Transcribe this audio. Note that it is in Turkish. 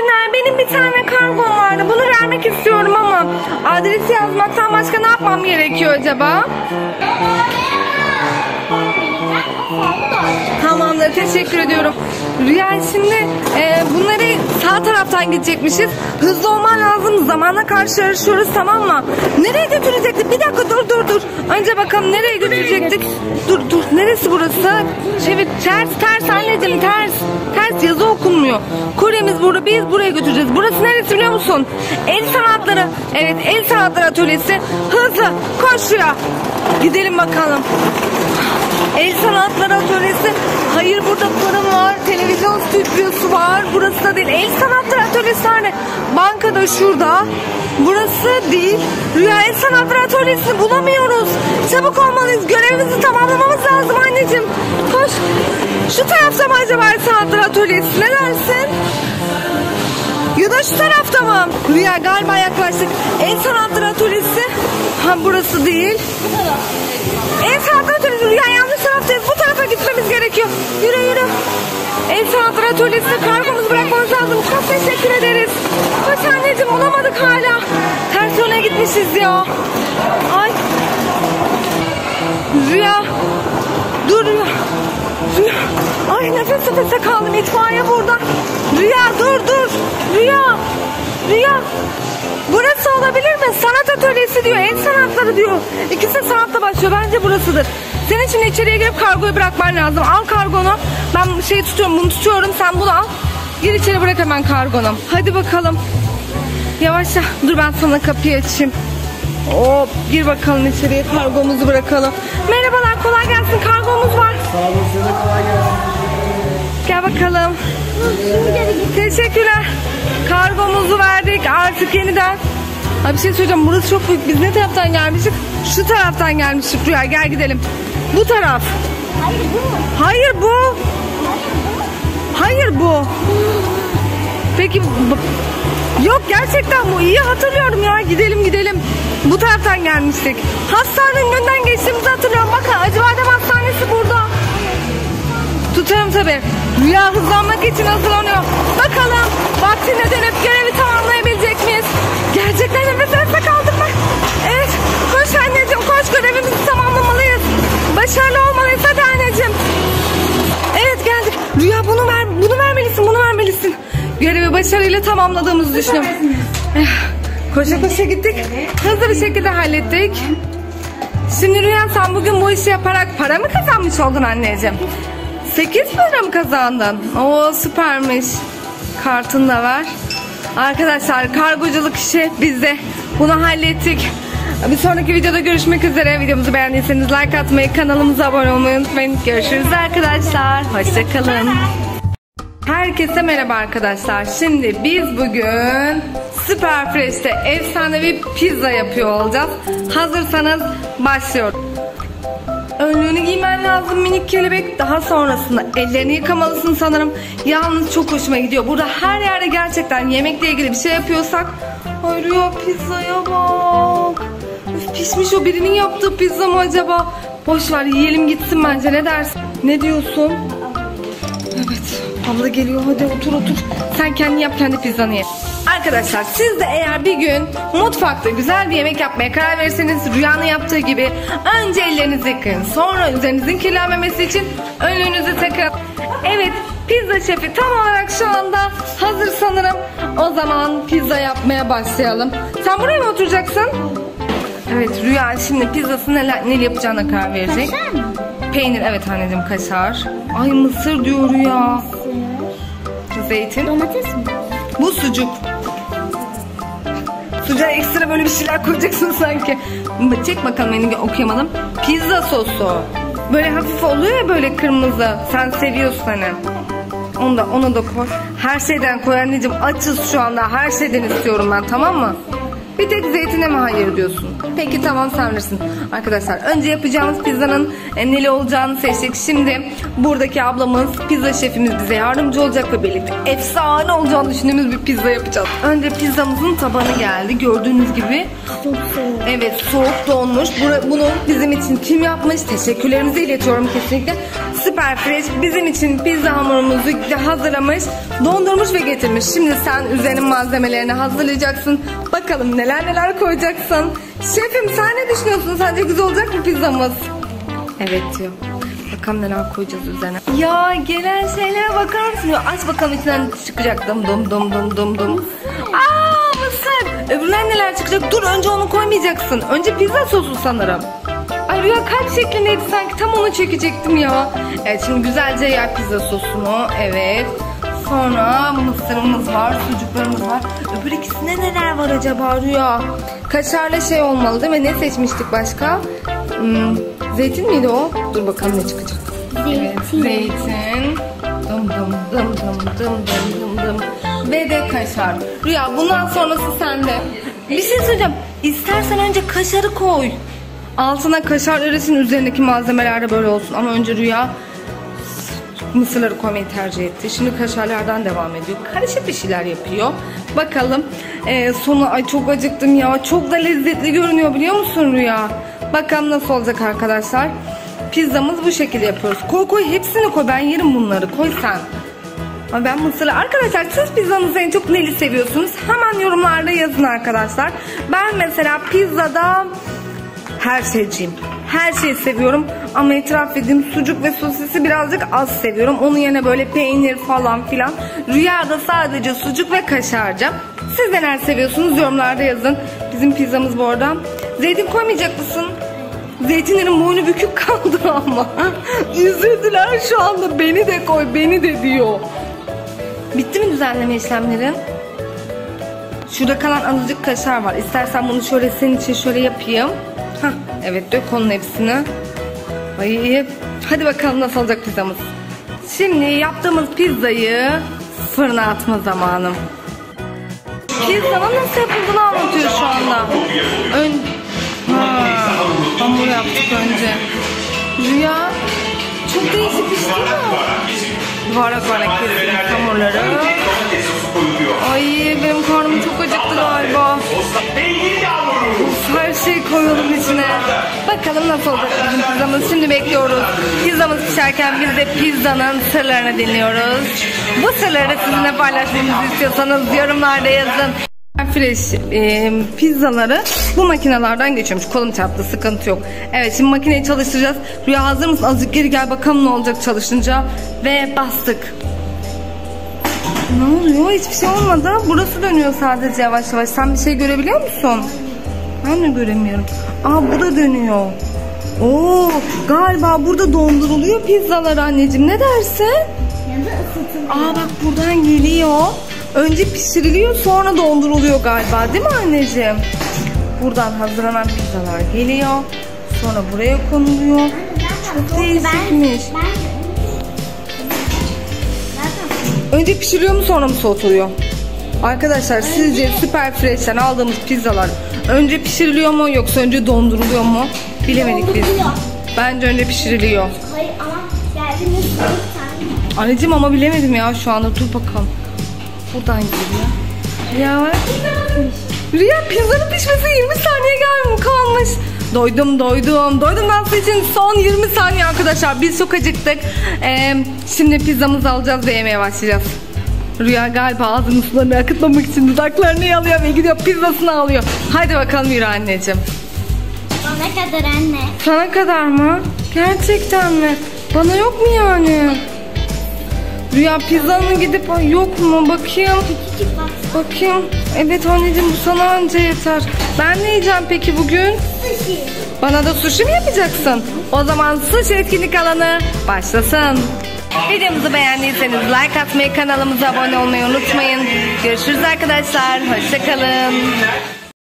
günler. Benim bir tane kargom vardı. Bunu vermek istiyorum ama adresi yazmaktan başka ne yapmam gerekiyor acaba? Tamamdır, teşekkür ediyorum. Rüya, şimdi bunları sağ taraftan gidecekmişiz. Hızlı olman lazım. Zamanla karşı yarışıyoruz, tamam mı? Nereye götürecektik? Bir dakika, dur. Önce bakalım nereye götürecektik? Dur. Neresi burası? Evet, ters anneciğim, ters yazı okunmuyor. Kuryemiz burada, biz buraya götüreceğiz. Burası neresi biliyor musun? El sanatları. Evet, el sanatları atölyesi. Hızlı koş Rüya. Gidelim bakalım. El sanatları atölyesi. Hayır, burada fırın var, televizyon stüdyosu var. Burası da değil. El sanatları atölyesi nerede? Bankada şurada. Burası değil. Rüya, el sanatları atölyesini bulamıyoruz. Çabuk olmalıyız. Görevimizi tamamlamamız lazım anneciğim. Koş. Şu tarafta mı acaba el sanatları atölyesi? Ne dersin? Ya da şu tarafta mı? Rüya, galiba yaklaştık. El sanatları atölyesi. Ha, burası değil. El sanatları atölyesi. Rüya, yanlış taraftayız. Bu tarafa gitmemiz gerekiyor. Yürü. El sanatları atölyesine kargomuzu bırakmamız lazım. Çok teşekkür ederiz. Koş anneciğim, bulamadık hala. Ters yöne gitmişiz ya. Ay. Rüya. Dur Rüya. Ay, nefese kaldım. İtfaiye burada. Rüya, dur. Rüya. Burası olabilir mi? Sanat atölyesi diyor. El sanatları diyor. İkisi de sanatla başlıyor. Bence burasıdır. Senin şimdi içeriye girip kargoyu bırakman lazım. Al kargonu. Ben bunu tutuyorum. Sen bunu al. Gir içeri, bırak hemen kargonu. Hadi bakalım. Yavaşça. Dur, ben sana kapıyı açayım. Hop, gir bakalım içeriye, kargomuzu bırakalım. Merhabalar, kolay gelsin. Kargomuz var. Sağ olun, size kolay gelsin. Gel bakalım. Teşekkürler. Kargomuzu verdik artık yeniden. Abi, bir şey söyleyeceğim, burası çok büyük. Biz ne taraftan gelmiştik? Şu taraftan gelmiştik Rüya, gel gidelim. Bu taraf. Hayır bu. Peki yok, gerçekten bu. İyi hatırlıyorum ya. Gidelim. Bu taraftan gelmiştik. Hastanenin önünden geçtiğimizi hatırlıyorum. Bakın, Acıbadem Hastanesi burada. Tutarım tabii. Rüya hızlanmak için hazırlanıyor. Bakalım vaktinde dönüp görevi tamamlayabilecek miyiz? Gerçekten nefes kaldık bak. Evet, koş anneciğim, koş, görevimizi tamamlamalıyız. Başarılı olmalıyız, hadi anneciğim. Evet, geldik. Rüya, bunu vermelisin. Görevi başarıyla tamamladığımızı düşünüyorum. Koşa gittik. Hızlı bir şekilde hallettik. Şimdi Rüya, sen bugün bu işi yaparak para mı kazanmış oldun anneciğim? 8 lira mı kazandın? Oo, süpermiş. Kartını da ver. Arkadaşlar, kargoculuk işi bizde. Bunu hallettik. Bir sonraki videoda görüşmek üzere. Videomuzu beğendiyseniz like atmayı, kanalımıza abone olmayı unutmayın. Görüşürüz arkadaşlar. Hoşçakalın. Herkese merhaba arkadaşlar. Şimdi biz bugün Süper Fresh'te efsanevi pizza yapıyor olacağız. Hazırsanız başlıyoruz. Önlüğünü giymen lazım minik kelebek. Daha sonrasında ellerini yıkamalısın sanırım. Yalnız çok hoşuma gidiyor. Burada her yerde gerçekten yemekle ilgili bir şey yapıyorsak. Ay Rüya, pizzaya bak. Üf, pişmiş, o birinin yaptığı pizza mı acaba? Boş ver, yiyelim gitsin bence, ne dersin? Ne diyorsun? Evet, abla geliyor, hadi otur. Sen kendi yap, kendi pizzanı ye. Arkadaşlar, siz de eğer bir gün mutfakta güzel bir yemek yapmaya karar verirseniz Rüya'nın yaptığı gibi önce ellerinizi yıkayın. Sonra üzerinizin kirlenmemesi için önlüğünüzü takın. Evet, pizza şefi tam olarak şu anda hazır sanırım. O zaman pizza yapmaya başlayalım. Sen buraya mı oturacaksın? Evet, Rüya şimdi pizzası neyle yapacağına karar verecek. Kaşar mı? Peynir, evet anneciğim, kaşar. Ay, mısır diyor Rüya. Zeytin. Domates mi? Bu sucuk. Sucuğa ekstra böyle bir şeyler koyacaksın sanki. Çek bakalım, beni okuyamadım. Pizza sosu. Böyle hafif oluyor ya, böyle kırmızı. Sen seviyorsun hani. Onu da koy. Her şeyden koy anneciğim. Açız şu anda. Her şeyden istiyorum ben, tamam mı? Bir tek zeytine mi hayır diyorsun? Peki tamam, sen bilirsin. Arkadaşlar önce yapacağımız pizzanın neli olacağını seçtik. Şimdi buradaki ablamız, pizza şefimiz bize yardımcı olacak ve birlikte efsane olacağını düşündüğümüz bir pizza yapacağız. Önce pizzamızın tabanı geldi. Gördüğünüz gibi. Evet, soğuk donmuş. Bunu bizim için kim yapmış? Teşekkürlerimizi iletiyorum kesinlikle. Süper Fresh bizim için pizza hamurumuzu hazırlamış, dondurmuş ve getirmiş. Şimdi sen üzerinin malzemelerini hazırlayacaksın. Bakalım neler koyacaksın. Şefim, sen ne düşünüyorsun? Sence güzel olacak mı pizzamız? Evet diyor. Bakalım neler koyacağız üzerine. Ya gelen şeylere bakar mısın? Aç bakalım, içinden çıkacak. Dum. Aa, mısır. Öbürler neler çıkacak? Dur, önce onu koymayacaksın. Önce pizza sosu sanırım. Ay Rüya, kalp şeklindeydi sanki, tam onu çekecektim ya. Evet, şimdi güzelce yak pizza sosunu. Evet. Sonra mısırımız var, sucuklarımız var. Öbür ikisinde neler var acaba Rüya? Kaşarla şey olmalı değil mi? Ne seçmiştik başka? Zeytin miydi o? Dur bakalım ne çıkacak. Evet, zeytin. Dım. Ve de kaşar. Rüya, bundan sonrası sende. Bir şey söyleyeceğim. İstersen önce kaşarı koy. Altına kaşar öresin, üzerindeki malzemeler de böyle olsun. Ama önce Rüya mısırları koymayı tercih etti. Şimdi kaşarlardan devam ediyor. Karışık bir şeyler yapıyor. Bakalım sonu, ay çok acıktım ya. Çok da lezzetli görünüyor, biliyor musun Rüya? Bakalım nasıl olacak arkadaşlar. Pizzamız bu şekilde yapıyoruz. Koy hepsini koy, ben yerim bunları. Koy sen. Ama ben mısırlı. Arkadaşlar siz pizzanızı en çok neli seviyorsunuz? Hemen yorumlarda yazın arkadaşlar. Ben mesela pizzada her şeyciyim. Her şeyi seviyorum ama itiraf edeyim, sucuk ve sosisi birazcık az seviyorum. Onun yerine böyle peynir falan filan. Rüyada sadece sucuk ve kaşarcı. Siz neler seviyorsunuz? Yorumlarda yazın. Bizim pizzamız bu arada. Zeytin koymayacak mısın? Zeytinlerin boynu bükük kaldı ama. Üzüldüler şu anda. Beni de koy, beni de diyor. Bitti mi düzenleme işlemlerin? Şurada kalan azıcık kaşar var. İstersen bunu şöyle senin için şöyle yapayım. Hah, evet, dök onun hepsini. Ay, hadi bakalım nasıl olacak pizzamız. Şimdi yaptığımız pizzayı fırına atma zamanı. Pizzanın nasıl yapıldığını anlatıyor şu anda. Hamur yaptık önce. Rüya, çok değişik bir şey mi? Varak kestik hamurları. Ay, benim karnım çok acıktı galiba. Her şeyi koyalım içine. Bakalım nasıl olacak bizim pizzamız. Şimdi bekliyoruz. Pizzamız pişerken biz de pizzanın sırlarını dinliyoruz. Bu sırları sizinle paylaşmamızı istiyorsanız yorumlarda yazın. Fresh pizzaları bu makinelerden geçiyormuş. Kolum çarptı, sıkıntı yok. Evet, şimdi makineyi çalıştıracağız. Rüya, hazır mısın? Azıcık geri gel bakalım ne olacak çalışınca. Ve bastık. Ne oluyor? Hiçbir şey olmadı. Burası dönüyor sadece yavaş yavaş. Sen bir şey görebiliyor musun? Ben de göremiyorum. Aa, bu da dönüyor. Oo, galiba burada donduruluyor pizzalar anneciğim. Ne dersin? Ya da ısıtılıyor. Aa, bak buradan geliyor. Önce pişiriliyor, sonra donduruluyor galiba, değil mi anneciğim? Buradan hazırlanan pizzalar geliyor. Sonra buraya konuluyor. Çok değişikmiş. Önce pişiriyor mu, sonra mı soğutuluyor? Arkadaşlar sizce Süper Fresh'ten aldığımız pizzalar önce pişiriliyor mu yoksa önce donduruluyor mu? Bilemedik biz. Bence önce pişiriliyor. Hayır ama geldiğimiz Anneciğim ama bilemedim ya şu anda, dur bakalım. Buradan geliyor. Rüya, pizzanın pişmesi 20 saniye kalmış. Doydum dansı için son 20 saniye arkadaşlar. Biz çok acıktık. Şimdi pizzamızı alacağız ve yemeye başlayacağız. Rüya galiba ağzının sularını akıtmamak için dudaklarını yalıyor ve gidiyor pizzasını alıyor. Hadi bakalım yürü anneciğim. Bana kadar anne. Sana kadar mı? Gerçekten mi? Bana yok mu yani? Rüya, pizzanın gidip yok mu? Bakayım. Küçücük bak. Bakayım. Evet anneciğim, bu sana anca yeter. Ben ne yiyeceğim peki bugün? Sushi. Bana da sushi mi yapacaksın? O zaman sushi etkinlik alanı başlasın. Videomuzu beğendiyseniz like atmayı, kanalımıza abone olmayı unutmayın. Görüşürüz arkadaşlar. Hoşça kalın.